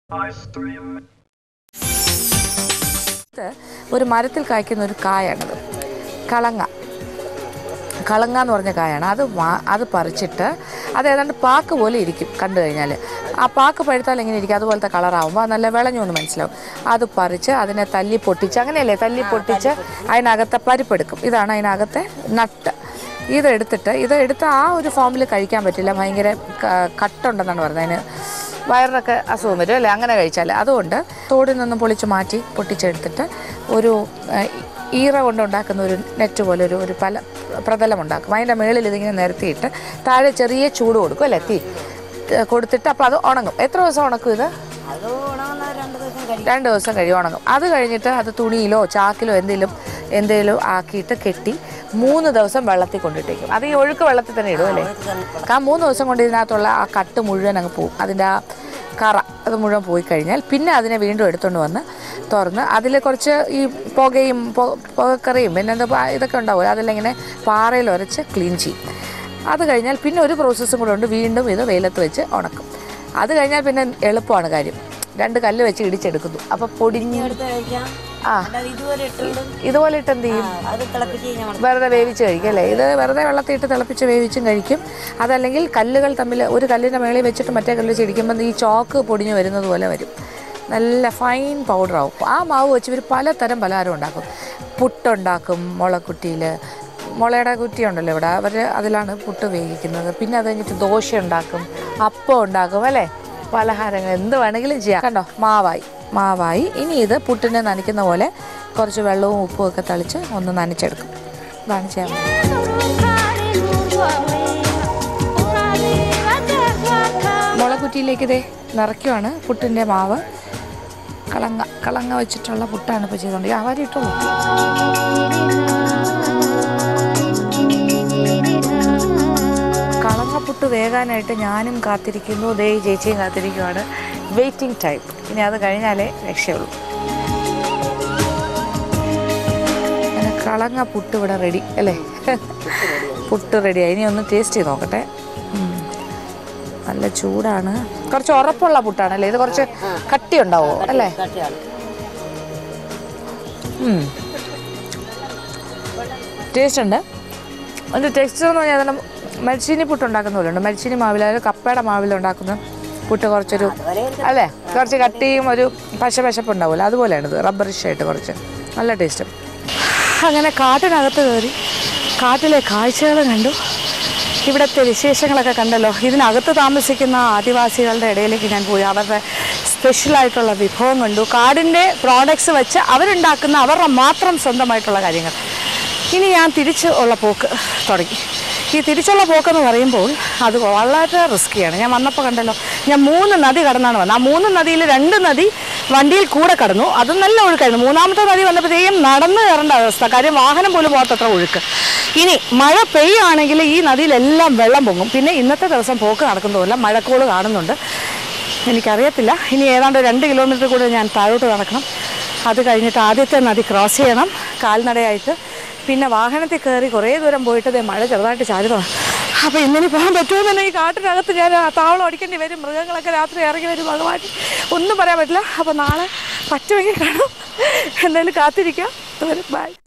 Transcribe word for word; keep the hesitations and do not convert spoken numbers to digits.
ഒരു മരത്തിൽ കായ്ക്കുന്ന ഒരു കായാണത്. കളങ്ങ കളങ്ങ എന്ന് പറഞ്ഞ കായാണ്. അത് അത് പറിച്ചിട്ട് അത് ഏതാണ്ട് പാക്ക് പോലെ ഇരിക്കും കണ്ടു കഴിഞ്ഞാൽ. ആ പാക്ക് പഴുത്താൽ എങ്ങനെ ഇരിക്കും, അതുപോലത്തെ കളറാകുമ്പോൾ അത് നല്ല വിളഞ്ഞു എന്ന് മനസ്സിലാവും. അത് പറിച്ച് അതിനെ തല്ലി പൊട്ടിച്ച്, അങ്ങനെയല്ലേ തല്ലി പൊട്ടിച്ച് അതിനകത്തെ പരിപ്പെടുക്കും. ഇതാണ് അതിനകത്തെ നട്ട്. ഇതെടുത്തിട്ട് ഇത് എടുത്ത് ആ ഒരു ഫോമിൽ കഴിക്കാൻ പറ്റില്ല, ഭയങ്കര കട്ടുണ്ടെന്നാണ് പറഞ്ഞത്. അതിന് വയറിനൊക്കെ അസുഖം വരും അല്ലേ അങ്ങനെ കഴിച്ചാൽ. അതുകൊണ്ട് തോടിൽ നിന്നും പൊളിച്ച് മാറ്റി പൊട്ടിച്ചെടുത്തിട്ട് ഒരു ഈറ കൊണ്ടുണ്ടാക്കുന്ന ഒരു നെറ്റ് പോലെ ഒരു ഒരു പല പ്രതലമുണ്ടാക്കും. അതിൻ്റെ മുകളിൽ ഇതിങ്ങനെ നിരത്തിയിട്ട് താഴെ ചെറിയ ചൂട് കൊടുക്കും അല്ലേ, തീ കൊടുത്തിട്ട് അപ്പോൾ അത് ഉണങ്ങും. എത്ര ദിവസം ഉണക്കും ഇത്? രണ്ട് ദിവസം കഴിയും ഉണങ്ങും. അത് കഴിഞ്ഞിട്ട് അത് തുണിയിലോ ചാക്കിലോ എന്തെങ്കിലും എന്തെങ്കിലും ആക്കിയിട്ട് കെട്ടി മൂന്ന് ദിവസം വെള്ളത്തിൽ കൊണ്ടിട്ടേക്കും. അത് ഈ ഒഴുക്ക് വെള്ളത്തിൽ തന്നെ ഇടും അല്ലേ. ആ മൂന്ന് ദിവസം കൊണ്ട് ഇതിനകത്തുള്ള ആ കട്ട് മുഴുവൻ അങ്ങ് പോവും, അതിൻ്റെ ആ കറ അത് മുഴുവൻ പോയി കഴിഞ്ഞാൽ പിന്നെ അതിനെ വീണ്ടും എടുത്തുകൊണ്ട് വന്ന് തുറന്ന് അതിൽ കുറച്ച് ഈ പുകയും പുകക്കറിയും പിന്നെ എന്താ ഇതൊക്കെ ഉണ്ടാവുമല്ലോ, അതെല്ലാം ഇങ്ങനെ പാറയിൽ ഉരച്ച് ക്ലീൻ ചെയ്യും. അത് കഴിഞ്ഞാൽ പിന്നെ ഒരു പ്രോസസ്സും കൂടെ ഉണ്ട്, വീണ്ടും ഇത് വെയിലത്ത് വെച്ച് ഉണക്കും. അത് കഴിഞ്ഞാൽ പിന്നെ എളുപ്പമാണ് കാര്യം, രണ്ട് കല്ല് വെച്ച് ഇടിച്ചെടുക്കുന്നു. അപ്പോൾ പൊടിഞ്ഞ് ആ ഇതുപോലെ ഇട്ട് എന്ത് ചെയ്യും, വെറുതെ വേവിച്ച് കഴിക്കും അല്ലേ. ഇത് വെറുതെ വെള്ളത്തിൽ ഇട്ട് തിളപ്പിച്ച് വേവിച്ചും കഴിക്കും. അതല്ലെങ്കിൽ കല്ലുകൾ തമ്മിൽ ഒരു കല്ലിൻ്റെ മേളിൽ വെച്ചിട്ട് മറ്റേ കല്ല് ചെടിക്കുമ്പോൾ ഈ ചോക്ക് പൊടിഞ്ഞ് വരുന്നത് പോലെ വരും, നല്ല ഫൈൻ പൗഡറാവും. ആ മാവ് വെച്ച് ഇവർ പലതരം പലഹാരം ഉണ്ടാക്കും. പുട്ടുണ്ടാക്കും മുളക്കുറ്റിയിൽ, മുളയുടെ കുറ്റി ഉണ്ടല്ലോ ഇവിടെ, അവർ അതിലാണ് പുട്ട് വേവിക്കുന്നത്. പിന്നെ അത് കഴിഞ്ഞിട്ട് ദോശ ഉണ്ടാക്കും, അപ്പം ഉണ്ടാക്കും അല്ലേ, പലഹാരങ്ങൾ എന്ത് വേണമെങ്കിലും ചെയ്യാം. കണ്ടോ മാവായി മാവായി ഇനി ഇത് പുട്ടിനെ നനയ്ക്കുന്ന പോലെ കുറച്ച് വെള്ളവും ഉപ്പും ഒക്കെ തളിച്ച് ഒന്ന് നനച്ചെടുക്കും. ഇതാണ് ചെയ്യാൻ മുളകുറ്റിയിലേക്ക് ഇതേ നിറയ്ക്കുവാണ് പുട്ടിൻ്റെ മാവ്. കളങ്ങ കളങ്ങ വെച്ചിട്ടുള്ള പുട്ടാണ് ഇപ്പോൾ ചെയ്തുകൊണ്ട് ആവാരി ഇട്ടുള്ളൂ. കളങ്ങപ്പുട്ട് വേകാനായിട്ട് ഞാനും കാത്തിരിക്കുന്നു, ദേ ചേച്ചിയും കാത്തിരിക്കുവാണ്. Waiting time. ഇനി അത് കഴിഞ്ഞാലേ രക്ഷയുള്ളൂ. അങ്ങനെ കളങ്ങ പുട്ട് ഇവിടെ റെഡി അല്ലേ. പുട്ട് റെഡിയായി. ഇനി ഒന്ന് ടേസ്റ്റ് ചെയ്ത് നോക്കട്ടെ. നല്ല ചൂടാണ്, കുറച്ച് ഉറപ്പുള്ള പുട്ടാണല്ലേ ഇത്, കുറച്ച് കട്ടി ഉണ്ടാവോ അല്ലേ. ടേസ്റ്റ് ഉണ്ട്. അതിൻ്റെ ടെക്സ്ചർ എന്ന് പറഞ്ഞാൽ അതിന് മരിച്ചീനി പുട്ട് ഉണ്ടാക്കുന്ന പോലെ ഉണ്ട്. മരിച്ചീനി മാവിൽ അതായത് കപ്പയുടെ മാവിലുണ്ടാക്കുന്ന പുട്ട് കുറച്ചൊരു അല്ലേ, കുറച്ച് കട്ടിയും ഒരു പശ പശപ്പ് ഉണ്ടാവില്ല, അതുപോലെയാണിത്, റബ്ബറിഷായിട്ട് കുറച്ച് നല്ല ടേസ്റ്റും. അങ്ങനെ കാട്ടിനകത്ത് കയറി കാട്ടിലെ കാഴ്ചകൾ കണ്ടു, ഇവിടുത്തെ വിശേഷങ്ങളൊക്കെ കണ്ടല്ലോ. ഇതിനകത്ത് താമസിക്കുന്ന ആദിവാസികളുടെ ഇടയിലേക്ക് ഞാൻ പോയി, അവരുടെ സ്പെഷ്യലായിട്ടുള്ള വിഭവം കണ്ടു. കാടിൻ്റെ പ്രോഡക്ട്സ് വെച്ച് അവരുണ്ടാക്കുന്ന അവരുടെ മാത്രം സ്വന്തമായിട്ടുള്ള കാര്യങ്ങൾ. ഇനി ഞാൻ തിരിച്ച് ഉള്ള പോക്ക് തുടങ്ങി. ഈ തിരിച്ചുള്ള പോക്കെന്ന് പറയുമ്പോൾ അത് വളരെ റിസ്ക്കിയാണ്. ഞാൻ വന്നപ്പോൾ കണ്ടല്ലോ, ഞാൻ മൂന്ന് നദി കടന്നാണ് വന്നത്. ആ മൂന്ന് നദിയിൽ രണ്ട് നദി വണ്ടിയിൽ കൂടെ കടന്നു, അത് നല്ല ഒഴുക്കായിരുന്നു. മൂന്നാമത്തെ നദി വന്നപ്പോഴത്തേക്കും നടന്നു കയറേണ്ട അവസ്ഥ, കാര്യം വാഹനം പോലും പോകത്തത്ര ഒഴുക്ക്. ഇനി മഴ പെയ്യുകയാണെങ്കിൽ ഈ നദിയിലെല്ലാം വെള്ളം പൊങ്ങും. പിന്നെ ഇന്നത്തെ ദിവസം പോക്ക് നടക്കുന്നതുമല്ല, മഴക്കോള് കാണുന്നുണ്ട്. എനിക്കറിയത്തില്ല, ഇനി ഏതാണ്ട് രണ്ട് കിലോമീറ്റർ കൂടെ ഞാൻ താഴോട്ട് നടക്കണം. അത് കഴിഞ്ഞിട്ട് ആദ്യത്തെ നദി ക്രോസ് ചെയ്യണം കാൽനടയായിട്ട്. പിന്നെ വാഹനത്തിൽ കയറി കുറേ ദൂരം പോയിട്ട് ദേ മഴ ചെറുതായിട്ട് ചാരുതാണ്. അപ്പോൾ ഇന്നിനി പോകാൻ പറ്റുമെന്ന് തന്നെ ഈ കാട്ടിനകത്ത് ഞാൻ താവളം അടിക്കേണ്ടി വരും. മൃഗങ്ങളൊക്കെ രാത്രി ഇറങ്ങി വരും, ഭഗവാൻ ഒന്നും പറയാൻ പറ്റില്ല. അപ്പോൾ നാളെ പറ്റുമെങ്കിൽ കാണും. എന്തായാലും കാത്തിരിക്കാം. ബൈ.